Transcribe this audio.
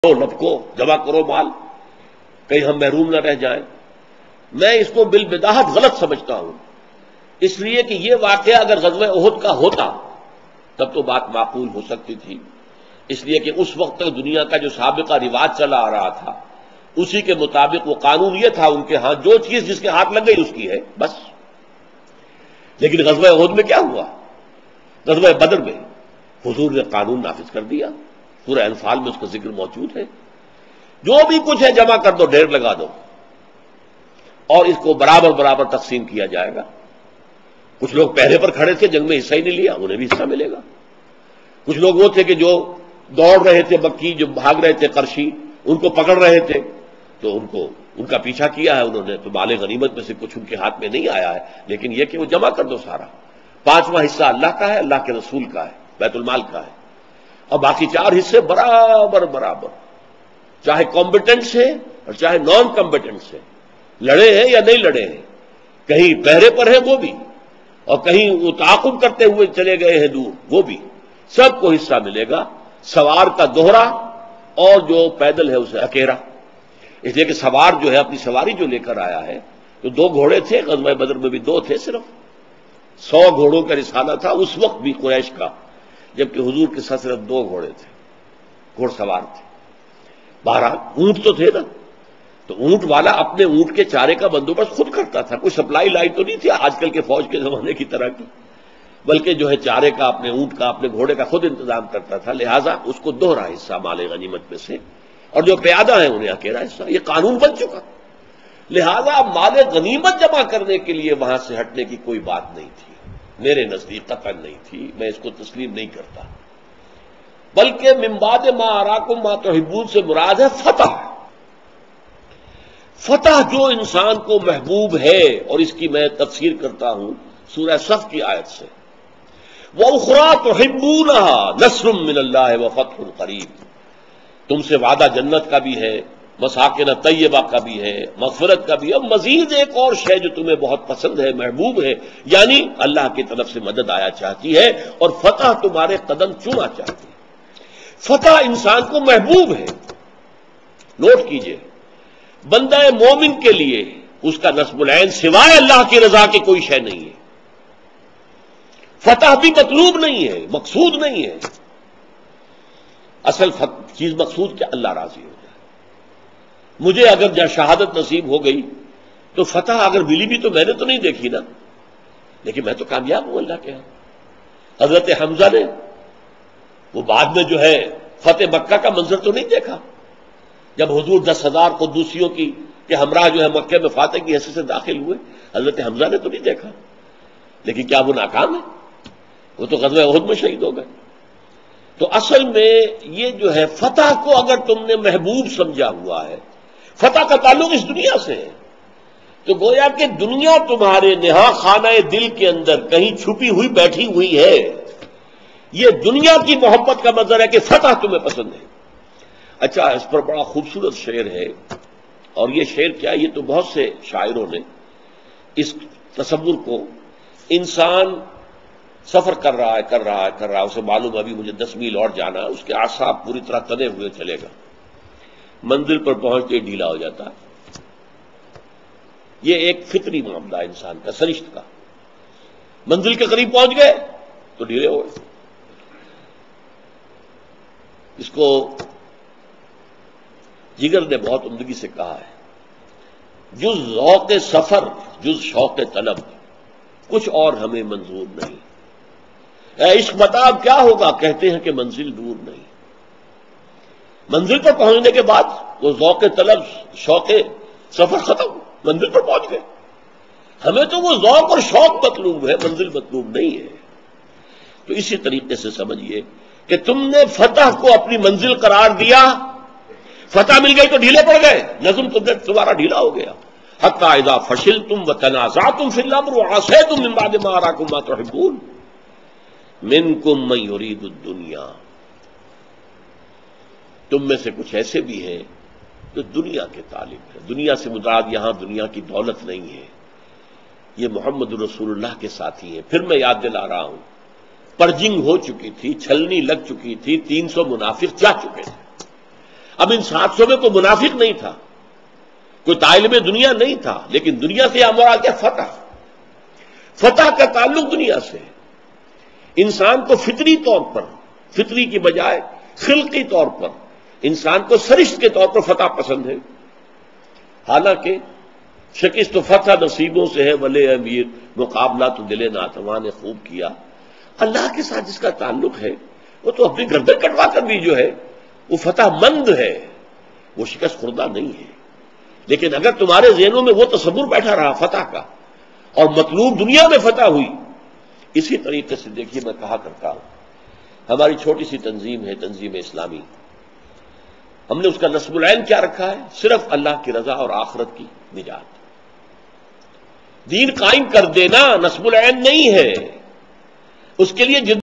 لپکو، جمع کرو مال، کہیں ہم محروم نہ رہ جائیں۔ میں اس کو بالبداہت غلط سمجھتا ہوں، اس لیے کہ یہ واقعہ اگر غزوہ احد کا ہوتا تب تو بات معقول ہو سکتی تھی، اس لیے کہ اس وقت تک دنیا کا جو سابقہ رواج چلا آ رہا تھا اسی کے مطابق وہ قانون یہ تھا ان کے ہاں جو چیز جس کے ہاتھ لگ گئی اس کی ہے بس۔ لیکن غزوہ احد میں کیا ہوا؟ غزوہ بدر میں حضور نے قانون نافذ کر دیا، سورہ انفال میں اس کا ذکر موجود ہے، جو بھی کچھ ہے جمع کر دو، ڈھیر لگا دو، اور اس کو برابر برابر تقسیم کیا جائے گا۔ کچھ لوگ پہرے پر کھڑے تھے، جنگ میں حصہ ہی نہیں لیا، انہیں بھی حصہ ملے گا۔ کچھ لوگ وہ تھے کہ جو دوڑ رہے تھے، مکی جو بھاگ رہے تھے، قرشی ان کو پکڑ رہے تھے تو ان کا پیچھا کیا ہے انہوں نے، تو مال غنیمت میں سے کچھ ان کے ہاتھ میں نہیں آیا ہے، لیکن یہ کہ وہ جمع کر دو سارا۔ پانچواں حصہ اللہ کا ہے، اللہ کے رسول کا ہے، بیت المال کا ہے، اور باقی چار حصے برابر برابر، چاہے کمبیٹنٹ ہے اور چاہے نان کمبیٹنٹ ہے، لڑے ہیں یا نہیں لڑے ہیں، کہیں پہرے پر ہیں وہ بھی، اور کہیں وہ تعاقب کرتے ہوئے چلے گئے ہیں دور وہ بھی، سب کو حصہ ملے گا، سوار کا دوہرا اور جو پیدل ہے اسے اکیرا۔ اس لیے کہ سوار جو ہے اپنی سواری جو لے کر آیا ہے، تو دو گھوڑے تھے، غزوہ بدر میں بھی دو تھے، صرف 100 گھوڑوں کا رسالہ تھا اس وقت بھی قریش کا، جبکہ حضور کے ساتھ صرف 2 گھوڑے تھے، گھوڑ سوار تھے۔ بہرحال اونٹ تو تھے نا، تو اونٹ والا اپنے اونٹ کے چارے کا بندوبست خود کرتا تھا، کوئی سپلائی لائن تو نہیں تھی آج کل کے فوج کے زمانے کی طرح کی، بلکہ جو ہے چارے کا، اپنے اونٹ کا، اپنے گھوڑے کا خود انتظام کرتا تھا، لہٰذا اس کو دوہرا حصہ مال غنیمت میں سے، اور جو پیادہ ہیں انہیں اکیلا حصہ۔ یہ قانون بن چکا، لہٰذا مال غنیمت جمع کرنے کے لیے وہاں سے ہٹنے کی کوئی بات نہیں تھی، میرے نزدیک قطعاً نہیں تھی، میں اس کو تسلیم نہیں کرتا۔ بلکہ من بعد ما اراکم ما تحبون سے مراد ہے فتح۔ فتح جو انسان کو محبوب ہے، اور اس کی میں تفسیر کرتا ہوں سورہ صف کی آیت سے، وَأُخْرَىٰ تُحِبُّونَهَا نَصْرٌ مِّنَ اللَّهِ وَفَتْحٌ قَرِیب، تم سے وعدہ جنت کا بھی ہے، مساکن طیبہ کا بھی ہے، مغفرت کا بھی ہے، اور مزید ایک اور شے جو تمہیں بہت پسند ہے، محبوب ہے، یعنی اللہ کی طرف سے مدد آیا چاہتی ہے اور فتح تمہارے قدم چوما چاہتی ہے۔ فتح انسان کو محبوب ہے۔ نوٹ کیجئے، بندہ مومن کے لیے اس کا نصب العین سوائے اللہ کی رضا کے کوئی شے نہیں ہے، فتح بھی مطلوب نہیں ہے، مقصود نہیں ہے، اصل چیز مقصود کہ اللہ راضی ہو جائے۔ مجھے اگر شہادت نصیب ہو گئی تو فتح اگر ملی بھی تو میں نے تو نہیں دیکھی نا، لیکن میں تو کامیاب ہوں اللہ کے ہاں۔ حضرت حمزہ نے وہ بعد میں جو ہے فتح مکہ کا منظر تو نہیں دیکھا، جب حضور 10,000 قدوسیوں کی کہ ہمراہ جو ہے مکہ میں فاتح کی حیثیت سے داخل ہوئے، حضرت حمزہ نے تو نہیں دیکھا، لیکن کیا وہ ناکام ہے؟ وہ تو غزوہ احد میں شہید ہو گئے۔ تو اصل میں یہ جو ہے فتح کو اگر تم نے محبوب سمجھا ہوا ہے، فتح کا تعلق اس دنیا سے ہے، تو گویا کہ دنیا تمہارے نہا خانہ دل کے اندر کہیں چھپی ہوئی بیٹھی ہوئی ہے۔ یہ دنیا کی محبت کا منظر ہے کہ فتح تمہیں پسند ہے۔ اچھا، اس پر بڑا خوبصورت شعر ہے، اور یہ شعر کیا، یہ تو بہت سے شاعروں نے اس تصور کو، انسان سفر کر رہا ہے، اسے معلوم ابھی مجھے 10 میل اور جانا ہے، اس کے اعصاب پوری طرح تنے ہوئے چلے گا، منزل پر پہنچتے ڈھیلا ہو جاتا ہے۔ یہ ایک فطری معاملہ ہے انسان کا، سرشت کا۔ منزل کے قریب پہنچ گئے تو ڈھیلے ہو گئے۔ اس کو جگر نے بہت عمدگی سے کہا ہے، جز ذوق سفر جز شوق طلب کچھ اور ہمیں منظور نہیں، اے عشق بتا اب کیا ہوگا، کہتے ہیں کہ منزل دور نہیں۔ منزل پر پہنچنے کے بعد وہ ذوق طلب شوق سفر ختم، منزل پر پہنچ گئے۔ ہمیں تو وہ ذوق اور شوق مطلوب ہے، منزل مطلوب نہیں ہے۔ تو اسی طریقے سے سمجھیے کہ تم نے فتح کو اپنی منزل قرار دیا، فتح مل گئی تو ڈھیلے پڑ گئے، نظم تمہارا ڈھیلا ہو گیا۔ حتی اذا فشلتم وتنازعتم فی الامر وعصیتم من بعد ما اراکم ما تحبون منکم من یرید الدنیا، تم میں سے کچھ ایسے بھی ہیں جو دنیا کے طالب ہیں۔ دنیا سے مراد یہاں دنیا کی دولت نہیں ہے، یہ محمد رسول اللہ کے ساتھی ہیں۔ پھر میں یاد دلا رہا ہوں، پرجنگ ہو چکی تھی، چھلنی لگ چکی تھی، 300 منافق جا چکے تھے، اب ان 700 میں کوئی منافق نہیں تھا، کوئی طالب دنیا نہیں تھا، لیکن دنیا سے یہاں مراد کیا؟ فتح. فتح کا تعلق دنیا سے. انسان کو فطری طور پر، فطری کی بجائے خلقی طور پر انسان کو سرشت کے طور پر فتح پسند ہے. حالانکہ شکست و فتح نصیبوں سے ہے ولے امیر، مقابلہ تو دل ناتواں نے خوب کیا. اللہ کے ساتھ جس کا تعلق ہے وہ تو اپنی گردن کٹوا کر بھی جو ہے وہ فتح مند ہے، وہ شکست خوردہ نہیں ہے. لیکن اگر تمہارے ذہنوں میں وہ تصور بیٹھا رہا فتح کا اور مطلوب دنیا میں فتح ہوئی، اسی طریقے سے دیکھیے میں کہا کرتا ہوں ہماری چھوٹی سی تنظیم ہے، تنظیم اسلامی، ہم نے اس کا نصب العین کیا رکھا ہے؟ صرف اللہ کی رضا اور آخرت کی نجات. دین قائم کر دینا نصب العین نہیں ہے، اس کے لیے